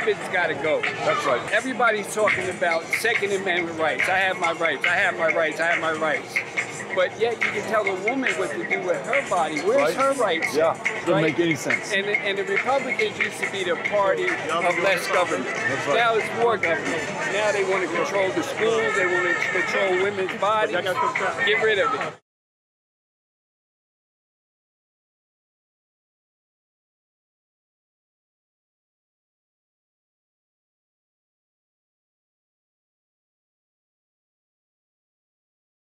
Abbott's got to go. That's right. Everybody's talking about Second Amendment rights. I have my rights. I have my rights. I have my rights. But yet you can tell a woman what to do with her body. Where's her rights? Yeah, doesn't make any sense. And the Republicans used to be the party of less government. That's right. Now it's more government. Now they want to control the schools. They want to control women's bodies. Get rid of it.